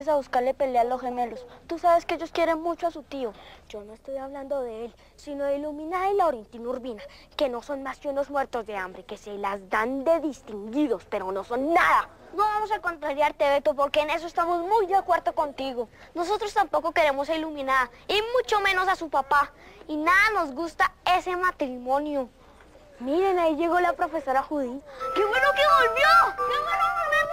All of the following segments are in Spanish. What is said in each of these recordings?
a buscarle pelea a los gemelos. Tú sabes que ellos quieren mucho a su tío. Yo no estoy hablando de él, sino de Iluminada y Laurentina Urbina, que no son más que unos muertos de hambre, que se las dan de distinguidos, pero no son nada. No vamos a contrariarte, Beto, porque en eso estamos muy de acuerdo contigo. Nosotros tampoco queremos a Iluminada, y mucho menos a su papá. Y nada nos gusta ese matrimonio. Miren, ahí llegó la profesora Judy. ¡Qué bueno que volvió! ¡Qué bueno,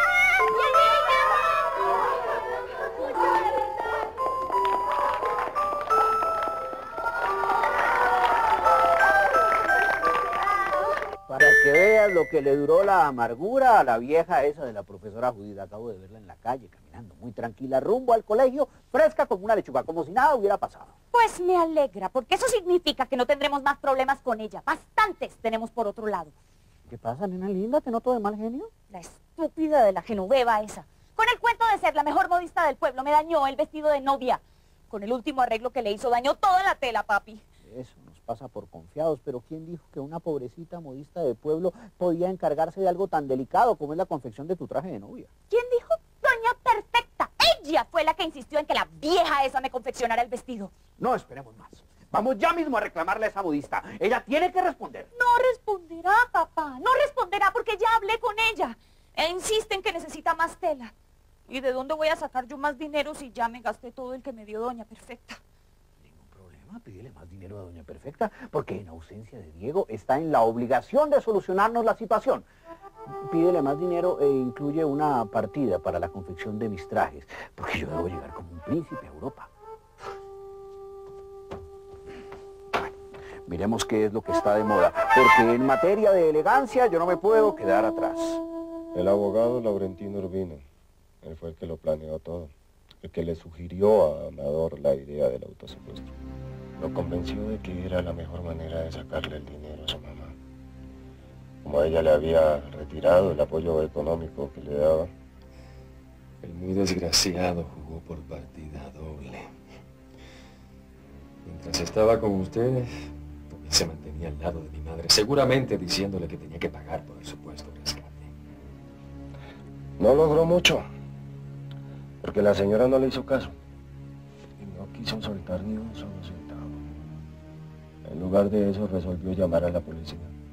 Para que veas lo que le duró la amargura a la vieja esa de la profesora Judith. Acabo de verla en la calle, caminando muy tranquila, rumbo al colegio, fresca como una lechuga, como si nada hubiera pasado. Pues me alegra, porque eso significa que no tendremos más problemas con ella. Bastantes tenemos por otro lado. ¿Qué pasa, nena linda? ¿Te noto de mal genio? La estúpida de la Genoveva esa. Con el cuento de ser la mejor modista del pueblo, me dañó el vestido de novia. Con el último arreglo que le hizo, dañó toda la tela, papi. Eso nos pasa por confiados, pero ¿quién dijo que una pobrecita modista de pueblo podía encargarse de algo tan delicado como es la confección de tu traje de novia? ¿Quién dijo? Doña Perfecta. Ella fue la que insistió en que la vieja esa me confeccionara el vestido. No esperemos más. Vamos ya mismo a reclamarle a esa modista. Ella tiene que responder. No responderá, papá. No responderá porque ya hablé con ella. E insiste en que necesita más tela. ¿Y de dónde voy a sacar yo más dinero si ya me gasté todo el que me dio Doña Perfecta? Ningún problema, pídele más dinero a Doña Perfecta, porque en ausencia de Diego está en la obligación de solucionarnos la situación. Pídele más dinero e incluye una partida para la confección de mis trajes, porque yo debo llegar como un príncipe a Europa. Miremos qué es lo que está de moda, porque en materia de elegancia yo no me puedo quedar atrás. El abogado Laurentina Urbina, él fue el que lo planeó todo, el que le sugirió a Amador la idea del autosecuestro. Lo convenció de que era la mejor manera de sacarle el dinero a su mamá. Como ella le había retirado el apoyo económico que le daba, el muy desgraciado jugó por partida doble. Mientras estaba con ustedes, se mantenía al lado de mi madre, seguramente diciéndole que tenía que pagar por el supuesto rescate. no logró mucho, porque la señora no le hizo caso y no quiso soltar ni un solo centavo. En lugar de eso resolvió llamar a la policía.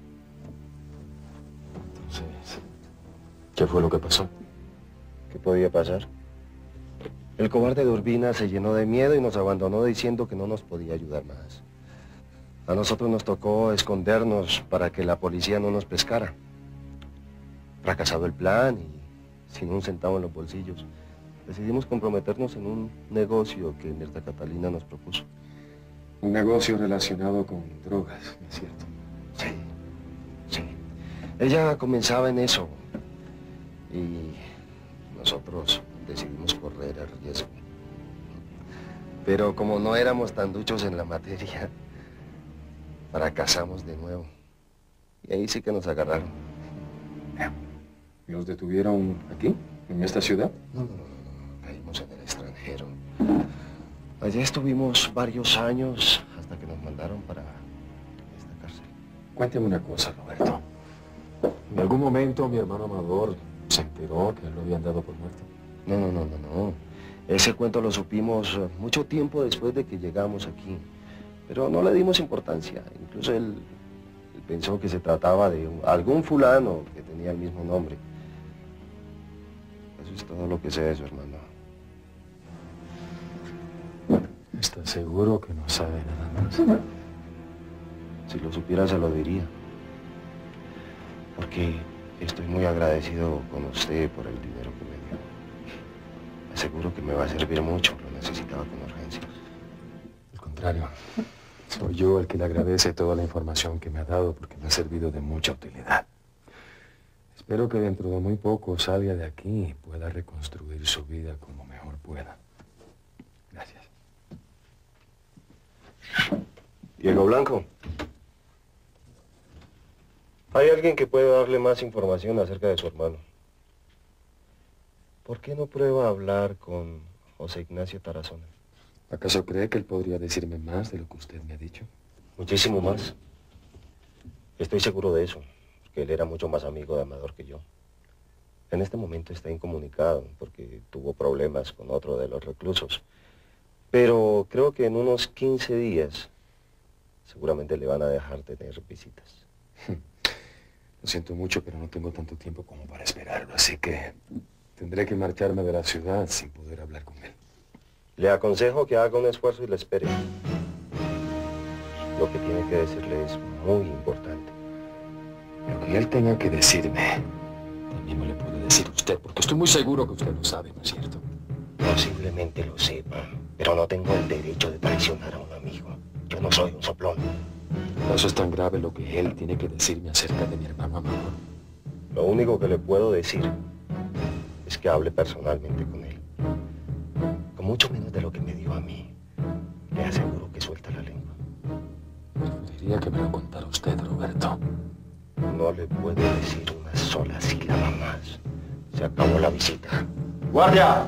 Entonces, ¿qué fue lo que pasó? ¿Qué podía pasar? El cobarde de Urbina se llenó de miedo y nos abandonó diciendo que no nos podía ayudar más. A nosotros nos tocó escondernos para que la policía no nos pescara. Fracasado el plan y sin un centavo en los bolsillos, decidimos comprometernos en un negocio que Mirta Catalina nos propuso. Un negocio relacionado con drogas, ¿no es cierto? Sí, sí. Ella comenzaba en eso y nosotros decidimos correr el riesgo. Pero como no éramos tan duchos en la materia, fracasamos de nuevo. Y ahí sí que nos agarraron. ¿Los detuvieron aquí, en esta ciudad? No. Caímos en el extranjero. Allá estuvimos varios años hasta que nos mandaron para esta cárcel. Cuénteme una cosa, Roberto. ¿En algún momento mi hermano Amador se enteró que lo habían dado por muerto? No. Ese cuento lo supimos mucho tiempo después de que llegamos aquí. Pero no le dimos importancia. Incluso él pensó que se trataba de algún fulano que tenía el mismo nombre. Eso es todo lo que sé de su hermano. ¿Estás seguro que no sabe nada más? Si lo supiera, se lo diría. Porque estoy muy agradecido con usted por el dinero que me dio. Aseguro que me va a servir mucho. Lo necesitaba con urgencia. Al contrario. Soy yo el que le agradece toda la información que me ha dado porque me ha servido de mucha utilidad. Espero que dentro de muy poco salga de aquí y pueda reconstruir su vida como mejor pueda. Gracias. Diego Blanco. Hay alguien que puede darle más información acerca de su hermano. ¿Por qué no prueba a hablar con José Ignacio Tarazona? ¿Acaso cree que él podría decirme más de lo que usted me ha dicho? Muchísimo más. Estoy seguro de eso, porque él era mucho más amigo de Amador que yo. En este momento está incomunicado porque tuvo problemas con otro de los reclusos. Pero creo que en unos 15 días seguramente le van a dejar tener visitas. Lo siento mucho, pero no tengo tanto tiempo como para esperarlo, así que tendré que marcharme de la ciudad sin poder hablar con él. Le aconsejo que haga un esfuerzo y le espere. Lo que tiene que decirle es muy importante. Lo que él tenga que decirme, también me lo puede decir usted, porque estoy muy seguro que usted lo sabe, ¿no es cierto? Posiblemente lo sepa, pero no tengo el derecho de traicionar a un amigo. Yo no soy un soplón. ¿Acaso es tan grave lo que él tiene que decirme acerca de mi hermano Amador? Lo único que le puedo decir es que hable personalmente con él. Con mucho menos de lo que me dio a mí. Le aseguro que suelta la lengua. Preferiría que me lo contara usted, Roberto. No le puedo decir una sola sílaba más. Se acabó la visita. ¡Guardia!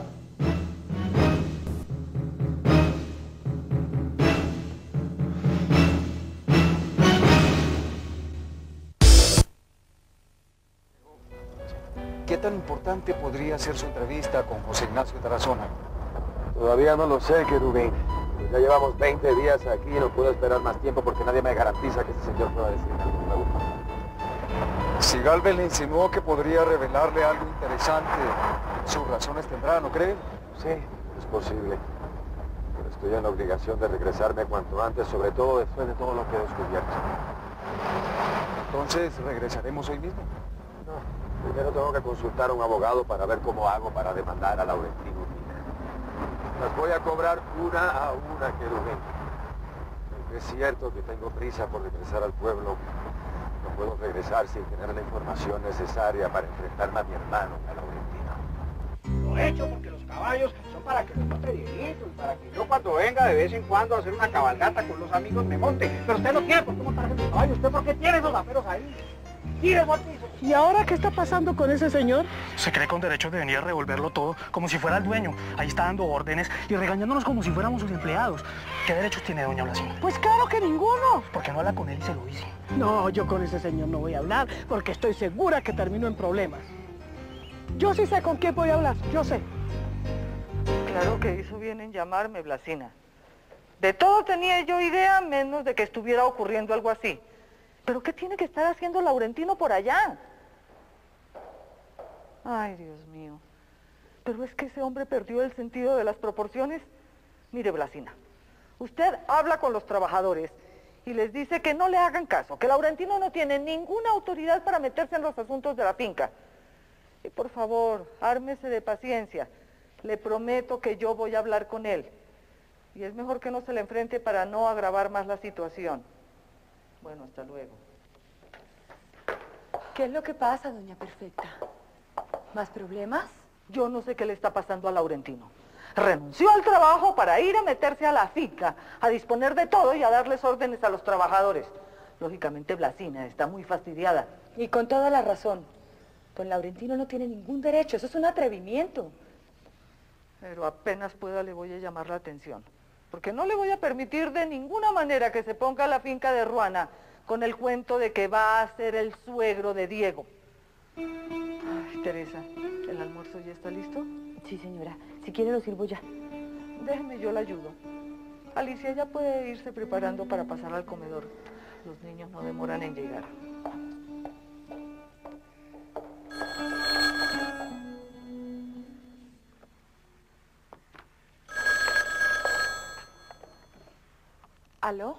¿Qué tan importante podría ser su entrevista con José Ignacio Tarazona? Todavía no lo sé, querubín. Ya llevamos 20 días aquí y no puedo esperar más tiempo porque nadie me garantiza que este señor pueda decirme algo nuevo. Si Galvez le insinuó que podría revelarle algo interesante, sus razones tendrá, ¿no cree? Sí, es posible. Pero estoy en la obligación de regresarme cuanto antes, sobre todo después de todo lo que he descubierto. Entonces, ¿regresaremos hoy mismo? No, primero tengo que consultar a un abogado para ver cómo hago para demandar a Laurentino Urbina. Las voy a cobrar una a una, querubín. Aunque es cierto que tengo prisa por regresar al pueblo, no puedo regresar sin tener la información necesaria para enfrentarme a mi hermano y a Laurentino. Lo he hecho porque los caballos son para que los monte Dieguito y para que yo cuando venga de vez en cuando a hacer una cabalgata con los amigos me monte. Pero usted no tiene por qué montarse los caballos. ¿Usted por qué tiene esos aperos ahí? ¡Tírelo al piso! ¿Y ahora qué está pasando con ese señor? Se cree con derecho de venir a revolverlo todo, como si fuera el dueño. Ahí está dando órdenes y regañándonos como si fuéramos sus empleados. ¿Qué derechos tiene doña Blasina? Pues claro que ninguno. ¿Por qué no habla con él y se lo dice? No, yo con ese señor no voy a hablar porque estoy segura que termino en problemas. Yo sí sé con quién voy a hablar, yo sé. Claro que hizo bien en llamarme, Blasina. De todo tenía yo idea, menos de que estuviera ocurriendo algo así. ¿Pero qué tiene que estar haciendo Laurentino por allá? Ay, Dios mío. Pero es que ese hombre perdió el sentido de las proporciones. Mire, Blasina, usted habla con los trabajadores y les dice que no le hagan caso, que Laurentino no tiene ninguna autoridad para meterse en los asuntos de la finca. Y por favor, ármese de paciencia. Le prometo que yo voy a hablar con él. Y es mejor que no se le enfrente para no agravar más la situación. Bueno, hasta luego. ¿Qué es lo que pasa, doña Perfecta? ¿Más problemas? Yo no sé qué le está pasando a Laurentino. Renunció al trabajo para ir a meterse a la finca, a disponer de todo y a darles órdenes a los trabajadores. Lógicamente, Blasina está muy fastidiada. Y con toda la razón. Don Laurentino no tiene ningún derecho, eso es un atrevimiento. Pero apenas pueda le voy a llamar la atención. Porque no le voy a permitir de ninguna manera que se ponga a la finca de Ruana con el cuento de que va a ser el suegro de Diego. Ay, Teresa, ¿el almuerzo ya está listo? Sí, señora. Si quiere lo sirvo ya. Déjeme, yo la ayudo. Alicia ya puede irse preparando para pasar al comedor. Los niños no demoran en llegar. ¿Aló?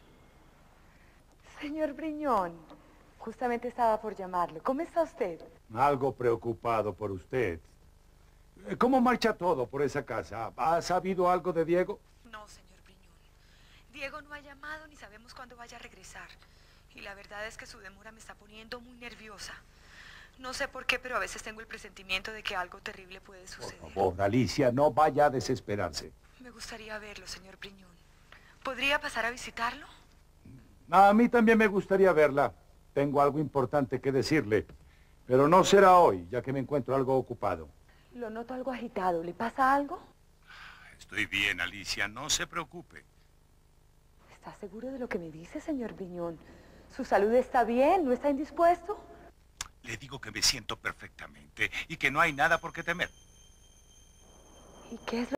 Señor Briñón, justamente estaba por llamarlo. ¿Cómo está usted? Algo preocupado por usted. ¿Cómo marcha todo por esa casa? ¿Ha sabido algo de Diego? No, señor Briñón. Diego no ha llamado ni sabemos cuándo vaya a regresar. Y la verdad es que su demora me está poniendo muy nerviosa. No sé por qué, pero a veces tengo el presentimiento de que algo terrible puede suceder. Por favor, Alicia, no vaya a desesperarse. Me gustaría verlo, señor Briñón. ¿Podría pasar a visitarlo? A mí también me gustaría verla. Tengo algo importante que decirle. Pero no será hoy, ya que me encuentro algo ocupado. Lo noto algo agitado. ¿Le pasa algo? Estoy bien, Alicia, no se preocupe. ¿Está seguro de lo que me dice, señor Briñón? ¿Su salud está bien? ¿No está indispuesto? Le digo que me siento perfectamente y que no hay nada por qué temer. ¿Y qué es